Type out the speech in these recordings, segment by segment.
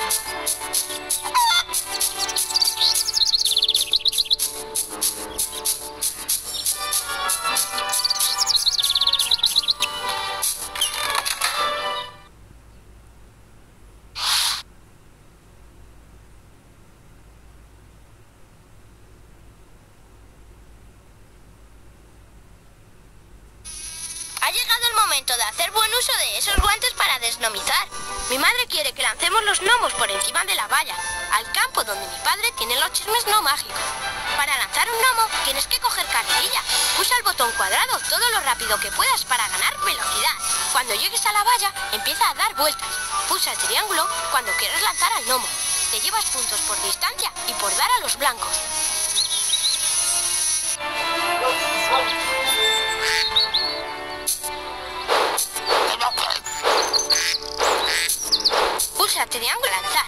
Ha llegado el momento de hacer buen uso de esos guantes para desnomizar. Mi madre quiere que lancemos los gnomos por encima de la valla, al campo donde mi padre tiene los chismes no mágicos. Para lanzar un gnomo tienes que coger carrerilla. Usa el botón cuadrado todo lo rápido que puedas para ganar velocidad. Cuando llegues a la valla, empieza a dar vueltas. Pulsa el triángulo cuando quieras lanzar al gnomo. Te llevas puntos por distancia y por dar a los blancos. Pulsa triángulo lanzar.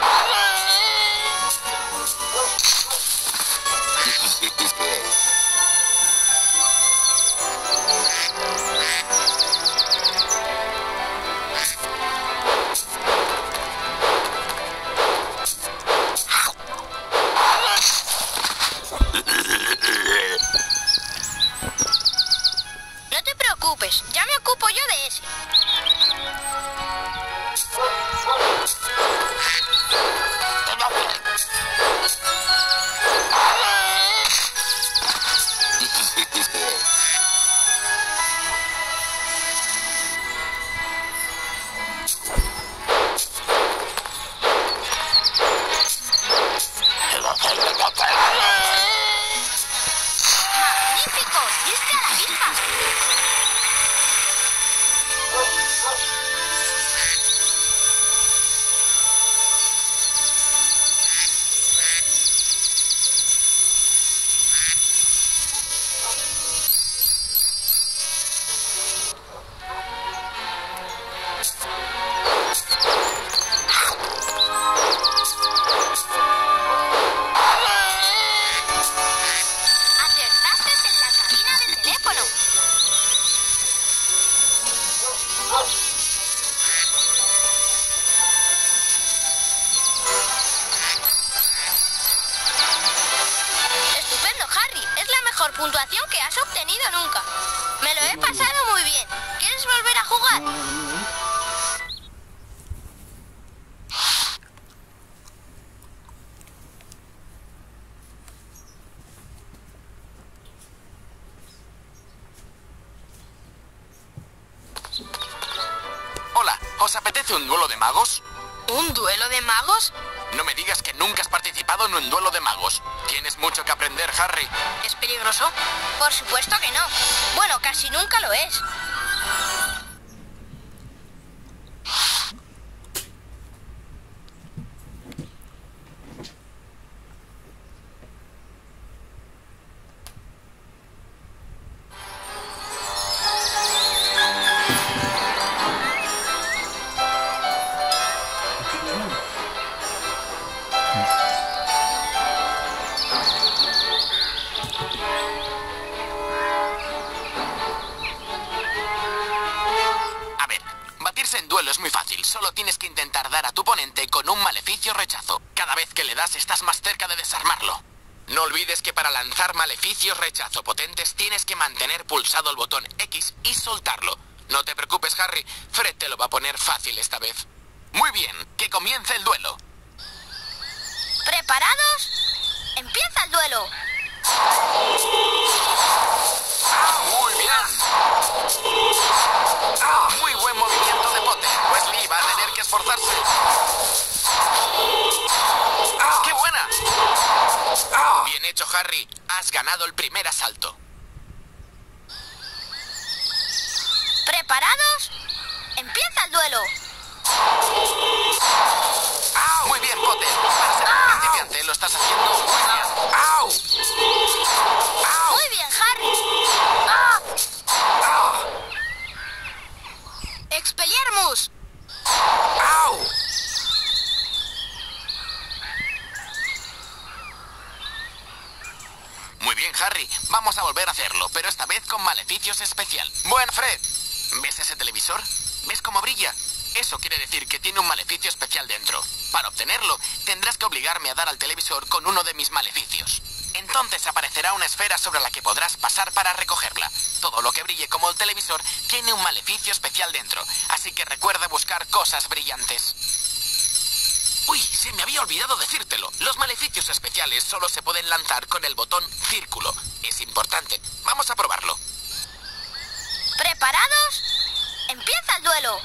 No te preocupes, ya me ocupo yo de ese. ¡Magnífico! ¡Diste a la aguija! Acertaste en la cabina de teléfono. Estupendo, Harry. Es la mejor puntuación que has obtenido nunca. Me lo he pasado muy bien. ¿Quieres volver a jugar? Hola, ¿os apetece un duelo de magos? ¿Un duelo de magos? No me digas que nunca has participado en un duelo de magos. Tienes mucho que aprender, Harry. ¿Es peligroso? Por supuesto que no. Bueno, casi nunca lo es. A ver, batirse en duelo es muy fácil. Solo tienes que intentar dar a tu oponente con un maleficio rechazo. Cada vez que le das estás más cerca de desarmarlo. No olvides que para lanzar maleficios rechazo potentes tienes que mantener pulsado el botón X y soltarlo. No te preocupes, Harry. Fred te lo va a poner fácil esta vez. Muy bien, que comience el duelo. ¿Preparados? ¡Empieza el duelo! Muy bien. Muy buen movimiento de Potter. Weasley va a tener que esforzarse. ¡Qué buena! Bien hecho, Harry. Has ganado el primer asalto. ¿Preparados? ¡Empieza el duelo! Muy bien, Potter. Para ser un principiante lo estás haciendo muy bien. ¡Muy bien, Harry! ¡Expelliarmus! Muy bien, Harry. Vamos a volver a hacerlo, pero esta vez con maleficios especial. Bueno, Fred, ¿ves ese televisor? ¿Ves cómo brilla? Eso quiere decir que tiene un maleficio especial dentro. Para obtenerlo, tendrás que obligarme a dar al televisor con uno de mis maleficios. Entonces aparecerá una esfera sobre la que podrás pasar para recogerla. Todo lo que brille como el televisor tiene un maleficio especial dentro, así que recuerda buscar cosas brillantes. Uy, se me había olvidado decírtelo. Los maleficios especiales solo se pueden lanzar con el botón círculo. Es importante. Vamos a probarlo. ¿Preparados? ¡Empieza el duelo!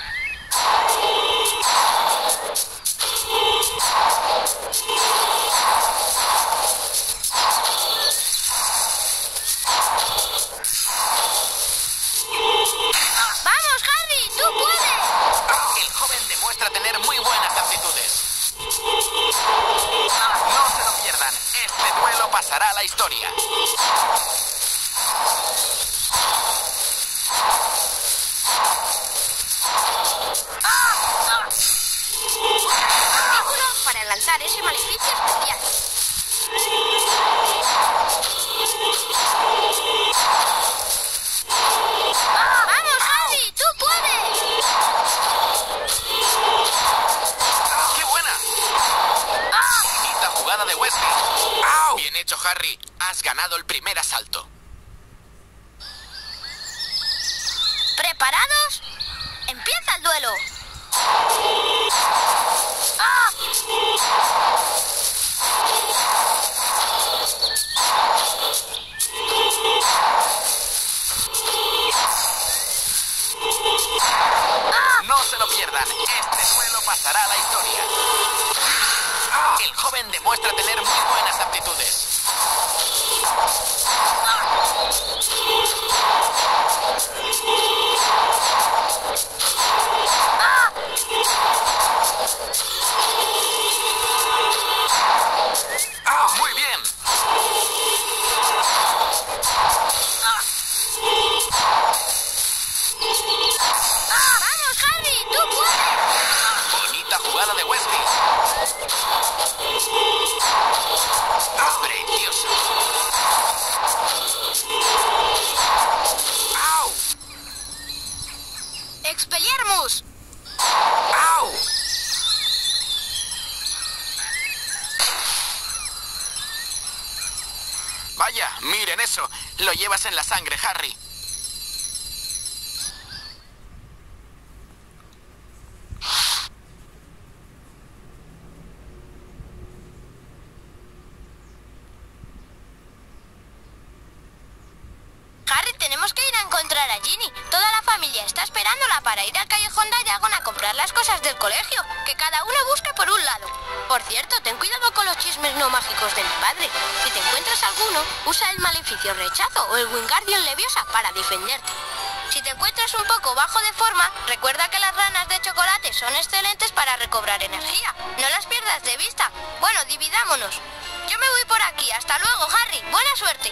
¡Vamos, Harry! ¡Tú puedes! El joven demuestra tener muy buenas aptitudes. No se lo pierdan. Este duelo pasará a la historia. Para lanzar ese maleficio especial. ¡Vamos, Harry! ¡Tú puedes! ¡Qué buena! Bonita jugada de Wesley. Bien hecho, Harry. Has ganado el primer asalto. ¿Preparados? ¡Empieza el duelo! No se lo pierdan. Este duelo pasará a la historia. El joven demuestra tener muy buenas aptitudes. Muy bien. ¡Vamos, Harry! ¡Tú puedes! Bonita jugada de Wesley. Precioso. ¡Expelliarmus! Vaya, miren eso. Lo llevas en la sangre, Harry. Harry, tenemos que ir a encontrar a Ginny. Toda la familia está esperándola para ir al callejón Diagon a comprar las cosas del colegio. Que cada uno busque por un lado. Por cierto, ten cuidado con los chismes no mágicos de mi padre. Si te encuentras alguno, usa el maleficio rechazo o el Wingardium Leviosa para defenderte. Si te encuentras un poco bajo de forma, recuerda que las ranas de chocolate son excelentes para recobrar energía. No las pierdas de vista. Bueno, dividámonos. Yo me voy por aquí. Hasta luego, Harry. Buena suerte.